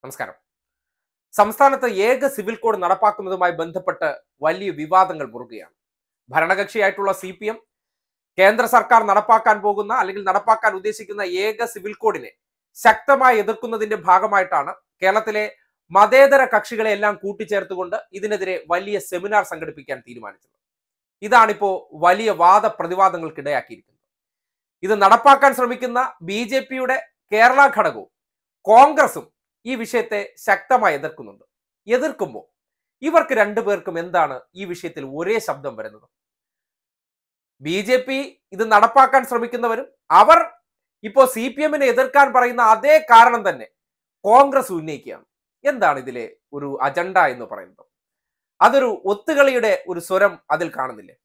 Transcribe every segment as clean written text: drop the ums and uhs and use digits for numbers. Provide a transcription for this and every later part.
നമസ്കാരം. സംസ്ഥാനത്ത് ഏക സിവിൽ കോഡ് നടപ്പാക്കുന്നതുമായി ബന്ധപ്പെട്ട് വലിയ വിവാദങ്ങൾ മുറുകയാണ്. ഭരണകക്ഷിയായിട്ടുള്ള CPM കേന്ദ്ര സർക്കാർ നടപ്പാക്കാൻ പോകുന്ന അല്ലെങ്കിൽ നടപ്പാക്കാൻ ഉദ്ദേശിക്കുന്ന ഏക സിവിൽ കോഡിനെ ശക്തമായി എതിർക്കുന്നതിന്റെ ഭാഗമായിട്ടാണ് കേരളത്തിലെ മതേതര കക്ഷികളെ എല്ലാം കൂട്ടിച്ചേർത്തുകൊണ്ട് ഇതിനെതിരെ വലിയ സെമിനാർ സംഘടിപ്പിക്കാൻ തീരുമാനിച്ചത്. ഇതാണിപ്പോ വലിയ പ്രതിവാദങ്ങൾക്കിടയാക്കിയിരിക്കുന്നത്. ഇത് നടപ്പാക്കാൻ ശ്രമിക്കുന്ന BJPയുടെ കേരള ഘടകവും കോൺഗ്രസും ഈ വിഷയത്തെ ശക്തമായി എതിർക്കുന്നുണ്ട്. എതിർക്കുമ്പോൾ ഇവർക്ക് രണ്ടുപേർക്കും എന്താണ് ഈ വിഷയത്തിൽ ഒരേ ശബ്ദം വരുന്നത്? BJP ഇത് നടപ്പാക്കാൻ ശ്രമിക്കുന്നവരും അവർ ഇപ്പോൾ CPMനെ എതിർക്കാൻ പറയുന്ന അതേ കാരണം തന്നെ കോൺഗ്രസ് ഉന്നയിക്കുകയാണ്. എന്താണ് ഇതിലെ ഒരു അജണ്ട എന്ന് പറയുന്നത്? അതൊരു ഒത്തുകളിയുടെ ഒരു സ്വരം അതിൽ കാണുന്നില്ലേ?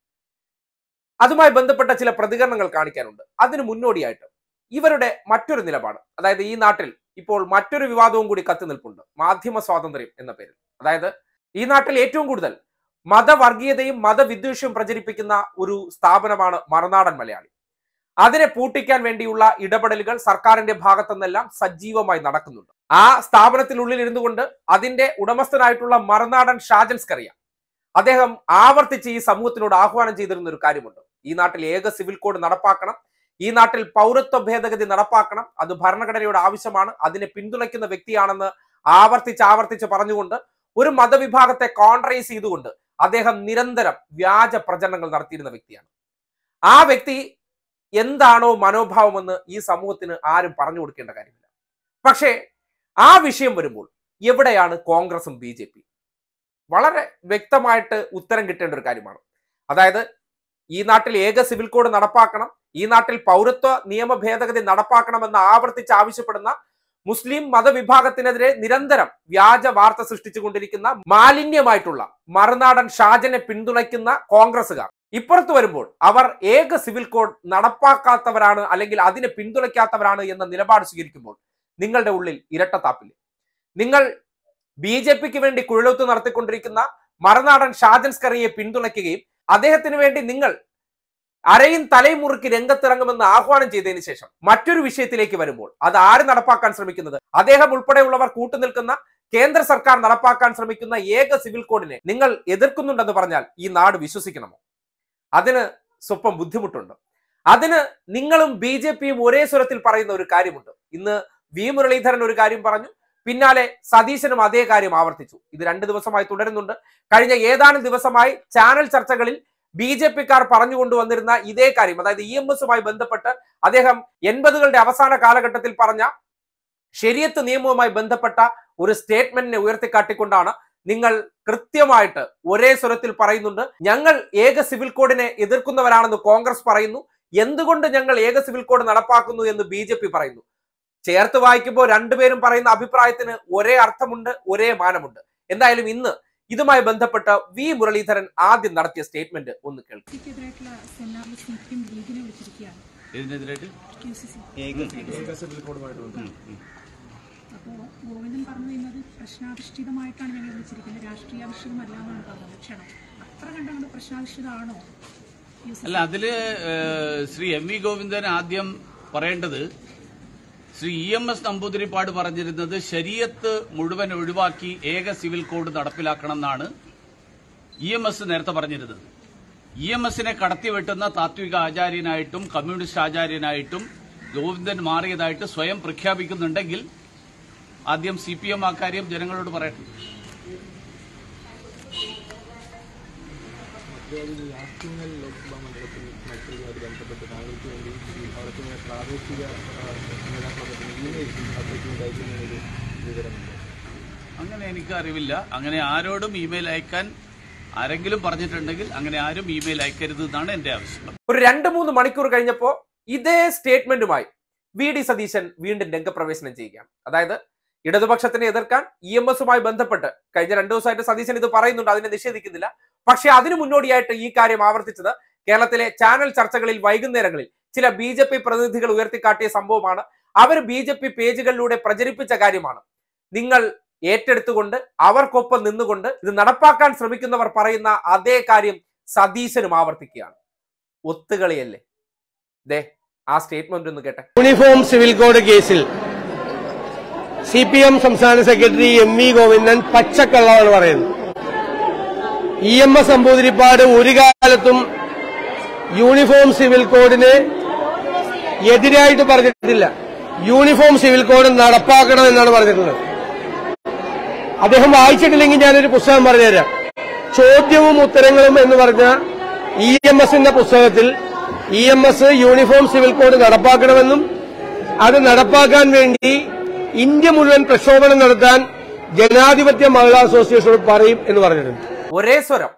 അതുമായി ബന്ധപ്പെട്ട ചില പ്രതികരണങ്ങൾ കാണിക്കാനുണ്ട്. അതിന് മുന്നോടിയായിട്ട് ഇവരുടെ മറ്റൊരു നിലപാട്, അതായത് ഈ നാട്ടിൽ ഇപ്പോൾ മറ്റൊരു വിവാദവും കൂടി കത്തി നിൽപ്പുണ്ട്. മാധ്യമ സ്വാതന്ത്ര്യം എന്ന പേരിൽ. അതായത് ഈ നാട്ടിൽ ഏറ്റവും കൂടുതൽ മതവർഗീയതയും മതവിദ്വേഷവും പ്രചരിപ്പിക്കുന്ന ഒരു സ്ഥാപനമാണ് മറുനാടൻ മലയാളി. അതിനെ പൂട്ടിക്കാൻ വേണ്ടിയുള്ള ഇടപെടലുകൾ സർക്കാരിന്റെ ഭാഗത്തുനിന്നെല്ലാം സജീവമായി നടക്കുന്നുണ്ട്. ആ സ്ഥാപനത്തിനുള്ളിൽ ഇരുന്നു കൊണ്ട് അതിന്റെ ഉടമസ്ഥനായിട്ടുള്ള മറുനാടൻ ഷാജൻ സ്കറിയ അദ്ദേഹം ആവർത്തിച്ച് ഈ സമൂഹത്തിനോട് ആഹ്വാനം ചെയ്തിരുന്ന ഒരു കാര്യമുണ്ട്. ഈ നാട്ടിൽ ഏക സിവിൽ കോഡ് നടപ്പാക്കണം, ഈ നാട്ടിൽ പൗരത്വ ഭേദഗതി നടപ്പാക്കണം, അത് ഭരണഘടനയുടെ ആവശ്യമാണ്, അതിനെ പിന്തുണയ്ക്കുന്ന വ്യക്തിയാണെന്ന് ആവർത്തിച്ച് പറഞ്ഞുകൊണ്ട് ഒരു മതവിഭാഗത്തെ കോൺട്രൈസ് ചെയ്തുകൊണ്ട് അദ്ദേഹം നിരന്തരം വ്യാജ പ്രചരണങ്ങൾ നടത്തിയിരുന്ന വ്യക്തിയാണ്. ആ വ്യക്തി എന്താണോ മനോഭാവമെന്ന് ഈ സമൂഹത്തിന് ആരും പറഞ്ഞു കൊടുക്കേണ്ട കാര്യമില്ല. പക്ഷേ ആ വിഷയം വരുമ്പോൾ എവിടെയാണ് കോൺഗ്രസും BJP? വളരെ വ്യക്തമായിട്ട് ഉത്തരം കിട്ടേണ്ട ഒരു കാര്യമാണ്. അതായത് ഈ നാട്ടിൽ ഏക സിവിൽ കോഡ് നടപ്പാക്കണം, ഈ നാട്ടിൽ പൗരത്വ നിയമ ഭേദഗതി നടപ്പാക്കണമെന്ന് ആവർത്തിച്ച് ആവശ്യപ്പെടുന്ന മുസ്ലിം മതവിഭാഗത്തിനെതിരെ നിരന്തരം വ്യാജ വാർത്ത സൃഷ്ടിച്ചുകൊണ്ടിരിക്കുന്ന മാലിന്യമായിട്ടുള്ള മറുനാടൻ ഷാജനെ പിന്തുണയ്ക്കുന്ന കോൺഗ്രസുകാർ ഇപ്പുറത്ത് വരുമ്പോൾ അവർ ഏക സിവിൽ കോഡ് നടപ്പാക്കാത്തവരാണ് അല്ലെങ്കിൽ അതിനെ പിന്തുണയ്ക്കാത്തവരാണ് എന്ന നിലപാട് സ്വീകരിക്കുമ്പോൾ നിങ്ങളുടെ ഉള്ളിൽ ഇരട്ടത്താപ്പില്ലേ? നിങ്ങൾ BJPക്ക് വേണ്ടി കുഴലൂത്ത് നടത്തിക്കൊണ്ടിരിക്കുന്ന മറുനാടൻ ഷാജൻ സ്കറിയെ പിന്തുണയ്ക്കുകയും അദ്ദേഹത്തിന് വേണ്ടി നിങ്ങൾ അരയും തലയും മുറുക്കി രംഗത്തിറങ്ങുമെന്ന് ആഹ്വാനം ചെയ്തതിനു ശേഷം മറ്റൊരു വിഷയത്തിലേക്ക് വരുമ്പോൾ അത് ആര് നടപ്പാക്കാൻ ശ്രമിക്കുന്നത്? അദ്ദേഹം ഉൾപ്പെടെയുള്ളവർ കൂട്ടുനിൽക്കുന്ന കേന്ദ്ര സർക്കാർ നടപ്പാക്കാൻ ശ്രമിക്കുന്ന ഏക സിവിൽ കോഡിനെ നിങ്ങൾ എതിർക്കുന്നുണ്ടെന്ന് പറഞ്ഞാൽ ഈ നാട് വിശ്വസിക്കണമോ? അതിന് സ്വപ്പം ബുദ്ധിമുട്ടുണ്ട്. അതിന് നിങ്ങളും BJPയും ഒരേ സ്വരത്തിൽ പറയുന്ന ഒരു കാര്യമുണ്ട്. ഇന്ന് മുരളീധരൻ ഒരു കാര്യം പറഞ്ഞു, പിന്നാലെ സതീശനും അതേ കാര്യം ആവർത്തിച്ചു. ഇത് 2 ദിവസമായി തുടരുന്നുണ്ട്. കഴിഞ്ഞ ഏതാനും ദിവസമായി ചാനൽ ചർച്ചകളിൽ BJPക്കാർ പറഞ്ഞുകൊണ്ടുവന്നിരുന്ന ഇതേ കാര്യം, അതായത് EMSുമായി ബന്ധപ്പെട്ട് അദ്ദേഹം 80കളുടെ അവസാന കാലഘട്ടത്തിൽ പറഞ്ഞ ശരീഅത്ത് നിയമവുമായി ബന്ധപ്പെട്ട ഒരു സ്റ്റേറ്റ്മെന്റിനെ ഉയർത്തിക്കാട്ടിക്കൊണ്ടാണ് നിങ്ങൾ കൃത്യമായിട്ട് ഒരേ സ്വരത്തിൽ പറയുന്നുണ്ട്. ഞങ്ങൾ ഏക സിവിൽ കോഡിനെ എതിർക്കുന്നവരാണെന്ന് കോൺഗ്രസ് പറയുന്നു, എന്തുകൊണ്ട് ഞങ്ങൾ ഏക സിവിൽ കോഡ് നടപ്പാക്കുന്നു എന്ന് BJP പറയുന്നു. ചേർത്ത് വായിക്കുമ്പോൾ രണ്ടുപേരും പറയുന്ന അഭിപ്രായത്തിന് ഒരേ അർത്ഥമുണ്ട്, ഒരേ മാനമുണ്ട്. എന്തായാലും ഇന്ന് ഇതുമായി ബന്ധപ്പെട്ട് മുരളീധരൻ ആദ്യം നടത്തിയ സ്റ്റേറ്റ്മെന്റ് ഒന്ന് കേൾക്കും. ഗോവിന്ദൻ പറഞ്ഞു കഴിഞ്ഞത് പ്രശ്നാധിഷ്ഠിതമായിട്ടാണ് ഞങ്ങൾ വിളിച്ചിരിക്കുന്നത്, രാഷ്ട്രീയാധിഷ്ഠിതമല്ല എന്നാണ് പറഞ്ഞത്. ക്ഷണം അത്ര കണ്ടുകൊണ്ട് പ്രശ്നാധിഷ്ഠിതമാണോ? അല്ല, അതില് ശ്രീ MV ഗോവിന്ദൻ ആദ്യം പറയേണ്ടത്, ശ്രീ EMS നമ്പൂതിരിപ്പാട് പറഞ്ഞിരുന്നത് ശരീഅത്ത് മുഴുവൻ ഒഴിവാക്കി ഏക സിവിൽ കോഡ് നടപ്പിലാക്കണം എന്നാണ് EMS നേരത്തെ പറഞ്ഞിരുന്നത്. EMSനെ കടത്തിവെട്ടുന്ന താത്വിക ആചാര്യനായിട്ടും കമ്മ്യൂണിസ്റ്റ് ആചാര്യനായിട്ടും ഗോവിന്ദൻ മാറിയതായിട്ട് സ്വയം പ്രഖ്യാപിക്കുന്നുണ്ടെങ്കിൽ ആദ്യം CPM ആ കാര്യം ജനങ്ങളോട് പറയട്ടെ. അങ്ങനെ എനിക്ക് അറിവില്ല. അങ്ങനെ ആരോടും ഇമെയിൽ അയക്കാൻ ആരെങ്കിലും പറഞ്ഞിട്ടുണ്ടെങ്കിൽ അങ്ങനെ ആരും ഇമെയിൽ അയക്കരുത് എന്നാണ് എന്റെ ആവശ്യം. ഒരു 2-3 മണിക്കൂർ കഴിഞ്ഞപ്പോ ഇതേ സ്റ്റേറ്റ്മെന്റുമായി VD സതീശൻ വീണ്ടും രംഗപ്രവേശനം ചെയ്യുകയാണ്. അതായത് ഇടതുപക്ഷത്തിനെ എതിർക്കാൻ EMSുമായി ബന്ധപ്പെട്ട് കഴിഞ്ഞ 2 ദിവസമായിട്ട് സതീശൻ ഇത് പറയുന്നുണ്ട്, അതിനെ നിഷേധിക്കുന്നില്ല. പക്ഷെ അതിനു മുന്നോടിയായിട്ട് ഈ കാര്യം ആവർത്തിച്ചത് കേരളത്തിലെ ചാനൽ ചർച്ചകളിൽ വൈകുന്നേരങ്ങളിൽ ചില BJP പ്രതിനിധികൾ ഉയർത്തിക്കാട്ടിയ സംഭവമാണ്. അവർ BJP പേജുകളിലൂടെ പ്രചരിപ്പിച്ച കാര്യമാണ്. നിങ്ങൾ ഏറ്റെടുത്തുകൊണ്ട് അവർക്കൊപ്പം നിന്നുകൊണ്ട് ഇത് നടപ്പാക്കാൻ ശ്രമിക്കുന്നവർ പറയുന്ന അതേ കാര്യം സതീശനും ആവർത്തിക്കുകയാണ്. ഒത്തുകളിയല്ലേ? ദേ ആ സ്റ്റേറ്റ്മെന്റ് ഒന്ന് കേട്ടെ. യൂണിഫോം സിവിൽ കോഡ് കേസിൽ CPM സംസ്ഥാന സെക്രട്ടറി MV ഗോവിന്ദൻ പച്ചക്കള്ളമാണ് പറയുന്നത്. EMS നമ്പൂതിരിപ്പാട് ഒരു കാലത്തും യൂണിഫോം സിവിൽ കോഡിന് എതിരായിട്ട് പറഞ്ഞിട്ടില്ല. യൂണിഫോം സിവിൽ കോഡ് നടപ്പാക്കണം എന്നാണ് പറഞ്ഞിട്ടുള്ളത്. അദ്ദേഹം വായിച്ചിട്ടില്ലെങ്കിൽ ഞാനൊരു പുസ്തകം പറഞ്ഞുതരാം. ചോദ്യവും ഉത്തരങ്ങളും എന്ന് പറഞ്ഞ EMSന്റെ പുസ്തകത്തിൽ EMS യൂണിഫോം സിവിൽ കോഡ് നടപ്പാക്കണമെന്നും അത് നടപ്പാക്കാൻ വേണ്ടി ഇന്ത്യ മുഴുവൻ പ്രക്ഷോഭണം നടത്താൻ ജനാധിപത്യ മഹിളാ അസോസിയേഷനോട് പറയും എന്ന് പറഞ്ഞിട്ടുണ്ട്. ഒരേ സ്വരം,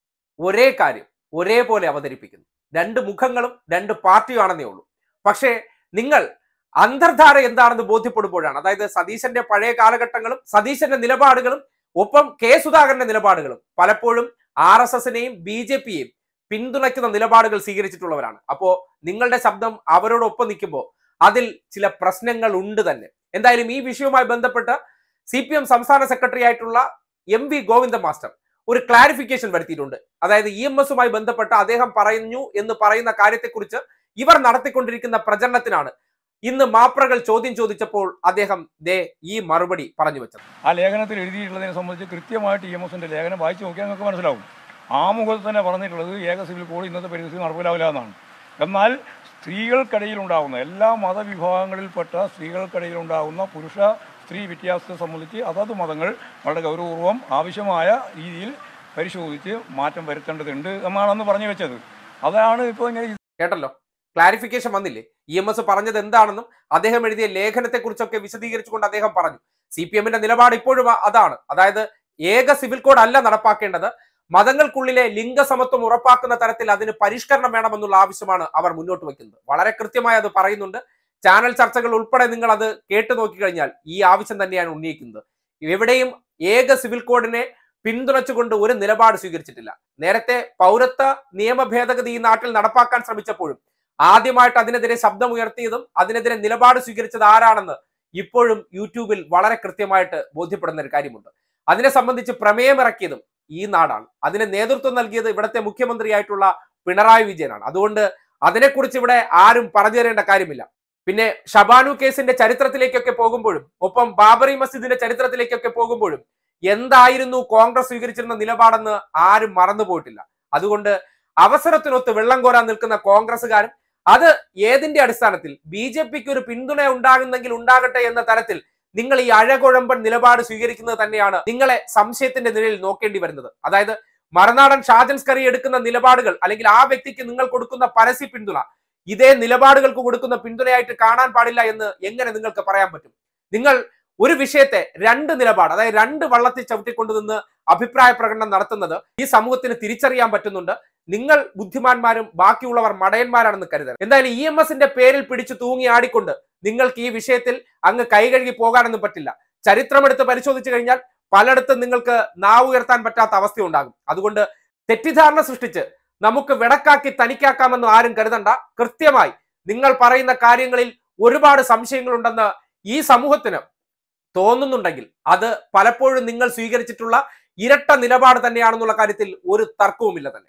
ഒരേ കാര്യം, ഒരേപോലെ അവതരിപ്പിക്കുന്നു. രണ്ട് മുഖങ്ങളും രണ്ട് പാർട്ടിയാണെന്നേ ഉള്ളൂ. പക്ഷേ നിങ്ങൾ അന്തർധാര എന്താണെന്ന് ബോധ്യപ്പെടുമ്പോഴാണ്, അതായത് സതീശന്റെ പഴയ കാലഘട്ടങ്ങളും സതീശന്റെ നിലപാടുകളും ഒപ്പം കെ സുധാകരന്റെ നിലപാടുകളും പലപ്പോഴും RSSനെയും BJPയെയും പിന്തുണയ്ക്കുന്ന നിലപാടുകൾ സ്വീകരിച്ചിട്ടുള്ളവരാണ്. അപ്പോ നിങ്ങളുടെ ശബ്ദം അവരോടൊപ്പം നിൽക്കുമ്പോൾ അതിൽ ചില പ്രശ്നങ്ങൾ ഉണ്ട് തന്നെ. എന്തായാലും ഈ വിഷയവുമായി ബന്ധപ്പെട്ട് CPM സംസ്ഥാന സെക്രട്ടറി ആയിട്ടുള്ള MV ഗോവിന്ദൻ മാസ്റ്റർ ഒരു ക്ലാരിഫിക്കേഷൻ വരുത്തിയിട്ടുണ്ട്. അതായത് EMSുമായി ബന്ധപ്പെട്ട് അദ്ദേഹം പറഞ്ഞു എന്ന് പറയുന്ന കാര്യത്തെക്കുറിച്ച് ഇവർ നടത്തിക്കൊണ്ടിരിക്കുന്ന പ്രചരണത്തിനാണ് ഇന്ന് മാപ്രകൾ ചോദ്യം ചോദിച്ചപ്പോൾ അദ്ദേഹം ഈ മറുപടി പറഞ്ഞു വെച്ചത്. ആ ലേഖനത്തിൽ എഴുതിയിട്ടുള്ളതിനെ സംബന്ധിച്ച് കൃത്യമായിട്ട് EMSന്റെ ലേഖനം വായിച്ചു നോക്കിയാൽ നിങ്ങൾക്ക് മനസ്സിലാവും. ആമുഖത്തിൽ തന്നെ പറഞ്ഞിട്ടുള്ളത് ഏക സിവിൽ കോഡ് ഇന്നത്തെ പരിസ്ഥിതി നടപ്പിലാവില്ല എന്നാണ്. എന്നാൽ സ്ത്രീകൾക്കിടയിലുണ്ടാകുന്ന എല്ലാ മതവിഭാഗങ്ങളിൽപ്പെട്ട സ്ത്രീകൾക്കിടയിലുണ്ടാകുന്ന പുരുഷ സ്ത്രീ വ്യത്യാസത്തെ സംബന്ധിച്ച് അതത് മതങ്ങൾ വളരെ ഗൗരവപൂർവ്വം ആവശ്യമായ രീതിയിൽ പരിശോധിച്ച് മാറ്റം വരുത്തേണ്ടതുണ്ട് എന്നാണെന്ന് പറഞ്ഞു വെച്ചത്. അതാണ് ഇപ്പോൾ ഇങ്ങനെ കേട്ടല്ലോ, ക്ലാരിഫിക്കേഷൻ വന്നില്ലേ? EMS പറഞ്ഞത് എന്താണെന്നും അദ്ദേഹം എഴുതിയ ലേഖനത്തെക്കുറിച്ചൊക്കെ വിശദീകരിച്ചുകൊണ്ട് അദ്ദേഹം പറഞ്ഞു. CPMന്റെ നിലപാട് ഇപ്പോഴും അതാണ്. അതായത് ഏക സിവിൽ കോഡ് അല്ല നടപ്പാക്കേണ്ടത്, മതങ്ങൾക്കുള്ളിലെ ലിംഗസമത്വം ഉറപ്പാക്കുന്ന തരത്തിൽ അതിന് പരിഷ്കരണം വേണമെന്നുള്ള ആവശ്യമാണ് അവർ മുന്നോട്ട് വെക്കുന്നത്. വളരെ കൃത്യമായി അത് പറയുന്നുണ്ട്. ചാനൽ ചർച്ചകൾ ഉൾപ്പെടെ നിങ്ങൾ അത് കേട്ടു നോക്കിക്കഴിഞ്ഞാൽ ഈ ആവശ്യം തന്നെയാണ് ഉന്നയിക്കുന്നത്. എവിടെയും ഏക സിവിൽ കോഡിനെ പിന്തുണച്ചുകൊണ്ട് ഒരു നിലപാട് സ്വീകരിച്ചിട്ടില്ല. നേരത്തെ പൗരത്വ നിയമ ഭേദഗതി ഈ നാട്ടിൽ നടപ്പാക്കാൻ ശ്രമിച്ചപ്പോഴും ആദ്യമായിട്ട് അതിനെതിരെ ശബ്ദമുയർത്തിയതും അതിനെതിരെ നിലപാട് സ്വീകരിച്ചത് ആരാണെന്ന് ഇപ്പോഴും യൂട്യൂബിൽ വളരെ കൃത്യമായിട്ട് ബോധ്യപ്പെടുന്ന ഒരു കാര്യമുണ്ട്. അതിനെ സംബന്ധിച്ച് പ്രമേയം ഇറക്കിയതും ഈ നാടാണ്. അതിന് നേതൃത്വം നൽകിയത് ഇവിടുത്തെ മുഖ്യമന്ത്രിയായിട്ടുള്ള പിണറായി വിജയനാണ്. അതുകൊണ്ട് അതിനെക്കുറിച്ച് ഇവിടെ ആരും പറഞ്ഞു തരേണ്ട കാര്യമില്ല. പിന്നെ ഷബാനു കേസിന്റെ ചരിത്രത്തിലേക്കൊക്കെ പോകുമ്പോഴും ഒപ്പം ബാബറി മസ്ജിദിന്റെ ചരിത്രത്തിലേക്കൊക്കെ പോകുമ്പോഴും എന്തായിരുന്നു കോൺഗ്രസ് സ്വീകരിച്ചിരുന്ന നിലപാടെന്ന് ആരും മറന്നുപോയിട്ടില്ല. അതുകൊണ്ട് അവസരത്തിനൊത്ത് വെള്ളം കോരാൻ നിൽക്കുന്ന കോൺഗ്രസ്സുകാരും അത് ഏതിന്റെ അടിസ്ഥാനത്തിൽ BJPക്ക് ഒരു പിന്തുണ ഉണ്ടാകുന്നെങ്കിൽ ഉണ്ടാകട്ടെ എന്ന തരത്തിൽ നിങ്ങൾ ഈ അഴകുഴമ്പൻ നിലപാട് സ്വീകരിക്കുന്നത് തന്നെയാണ് നിങ്ങളെ സംശയത്തിന്റെ നിലയിൽ നോക്കേണ്ടി വരുന്നത്. അതായത് മറുനാടൻ ഷാജൻ സ്കറി എടുക്കുന്ന നിലപാടുകൾ അല്ലെങ്കിൽ ആ വ്യക്തിക്ക് നിങ്ങൾ കൊടുക്കുന്ന പരസ്യ പിന്തുണ ഇതേ നിലപാടുകൾക്ക് കൊടുക്കുന്ന പിന്തുണയായിട്ട് കാണാൻ പാടില്ല എന്ന് എങ്ങനെ നിങ്ങൾക്ക് പറയാൻ പറ്റും? നിങ്ങൾ ഒരു വിഷയത്തെ രണ്ട് നിലപാട്, അതായത് രണ്ട് വള്ളത്തിൽ ചവിട്ടിക്കൊണ്ടുനിന്ന് അഭിപ്രായ പ്രകടനം നടത്തുന്നത് ഈ സമൂഹത്തിന് തിരിച്ചറിയാൻ പറ്റുന്നുണ്ട്. നിങ്ങൾ ബുദ്ധിമാന്മാരും ബാക്കിയുള്ളവർ മടയന്മാരാണെന്ന് കരുതണം. എന്തായാലും EMSന്റെ പേരിൽ പിടിച്ചു തൂങ്ങി ആടിക്കൊണ്ട് നിങ്ങൾക്ക് ഈ വിഷയത്തിൽ അങ്ങ് കൈകഴുകി പോകാനൊന്നും പറ്റില്ല. ചരിത്രമെടുത്ത് പരിശോധിച്ചു കഴിഞ്ഞാൽ പലയിടത്തും നിങ്ങൾക്ക് നാവ് ഉയർത്താൻ പറ്റാത്ത അവസ്ഥയുണ്ടാകും. അതുകൊണ്ട് തെറ്റിദ്ധാരണ സൃഷ്ടിച്ച് നമുക്ക് വെടക്കാക്കി തനിക്കാക്കാമെന്ന് ആരും കരുതണ്ട. കൃത്യമായി നിങ്ങൾ പറയുന്ന കാര്യങ്ങളിൽ ഒരുപാട് സംശയങ്ങളുണ്ടെന്ന് ഈ സമൂഹത്തിന് തോന്നുന്നുണ്ടെങ്കിൽ അത് പലപ്പോഴും നിങ്ങൾ സ്വീകരിച്ചിട്ടുള്ള ഇരട്ട നിലപാട് തന്നെയാണെന്നുള്ള കാര്യത്തിൽ ഒരു തർക്കവുമില്ല തന്നെ.